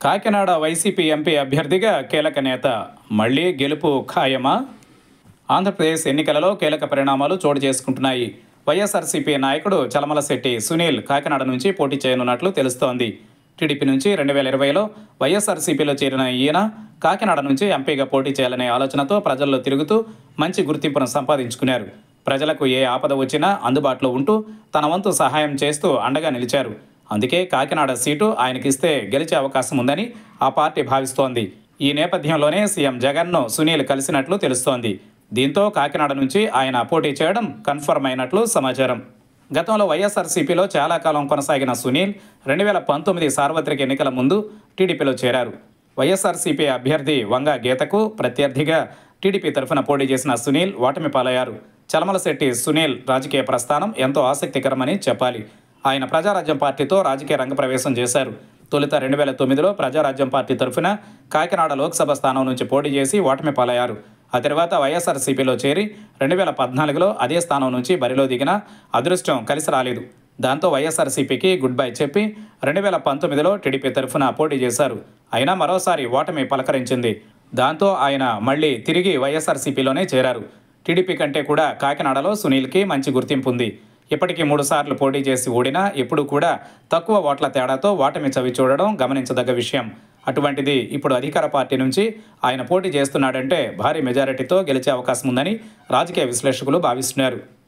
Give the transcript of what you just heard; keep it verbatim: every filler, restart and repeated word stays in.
Kakinada YCP MP అభ్యర్థిగా కీలక నేత మళ్లీ గెలుపు ఖాయమా? ఆంధ్రప్రదేశ్ ఎన్నికలలో కీలక పరిణామాలు చోటు చేసుకుంటున్నాయి. వైఎస్ఆర్సీపీ నాయకుడు చలమలశెట్టి సునీల్ కాకినాడ నుంచి పోటీ చేయనున్నట్లు తెలుస్తోంది. టీడీపీ నుంచి రెండు వేల ఇరవైలో వైఎస్ఆర్సీపీలో చేరిన ఈయన కాకినాడ నుంచి ఎంపీగా పోటీ చేయాలనే ఆలోచనతో ప్రజల్లో తిరుగుతూ మంచి గుర్తింపును సంపాదించుకున్నారు. ప్రజలకు ఏ ఆపద వచ్చినా అందుబాటులో ఉంటూ తన వంతు సహాయం చేస్తూ అండగా నిలిచారు. అందుకే కాకినాడ సీటు ఆయనకిస్తే గెలిచే అవకాశం ఉందని ఆ పార్టీ భావిస్తోంది. ఈ నేపథ్యంలోనే సీఎం జగన్ను సునీల్ కలిసినట్లు తెలుస్తోంది. దీంతో కాకినాడ నుంచి ఆయన పోటీ చేయడం కన్ఫర్మ్ అయినట్లు సమాచారం. గతంలో వైఎస్ఆర్సీపీలో చాలా కాలం కొనసాగిన సునీల్ రెండు వేల పంతొమ్మిది సార్వత్రిక ఎన్నికల ముందు టీడీపీలో చేరారు. వైఎస్ఆర్సీపీ అభ్యర్థి వంగ గీతకు ప్రత్యర్థిగా టీడీపీ తరఫున పోటీ చేసిన సునీల్ ఓటమి పాలయ్యారు. చలమలశెట్టి సునీల్ రాజకీయ ప్రస్థానం ఎంతో ఆసక్తికరమని చెప్పాలి. ఆయన ప్రజారాజ్యం పార్టీతో రాజకీయ రంగప్రవేశం చేశారు. తొలుత రెండు వేల తొమ్మిదిలో ప్రజారాజ్యం పార్టీ తరఫున కాకినాడ లోక్సభ స్థానం నుంచి పోటీ చేసి ఓటమి పాలయ్యారు. ఆ తర్వాత వైఎస్ఆర్సీపీలో చేరి రెండు వేల పద్నాలుగులో అదే స్థానం నుంచి బరిలో దిగిన అదృష్టం కలిసి రాలేదు. దాంతో వైఎస్ఆర్సీపీకి గుడ్ బై చెప్పి రెండు వేల పంతొమ్మిదిలో టీడీపీ తరఫున పోటీ చేశారు. అయినా మరోసారి ఓటమి పలకరించింది. దాంతో ఆయన మళ్లీ తిరిగి వైఎస్ఆర్సీపీలోనే చేరారు. టీడీపీ కంటే కూడా కాకినాడలో సునీల్కి మంచి గుర్తింపు ఉంది. ఇప్పటికీ మూడు సార్లు పోటీ చేసి ఓడినా ఎప్పుడు కూడా తక్కువ ఓట్ల తేడాతో ఓటమి చవి చూడడం గమనించదగ్గ విషయం. అటువంటిది ఇప్పుడు అధికార పార్టీ నుంచి ఆయన పోటీ చేస్తున్నాడంటే భారీ మెజారిటీతో గెలిచే అవకాశం ఉందని రాజకీయ విశ్లేషకులు భావిస్తున్నారు.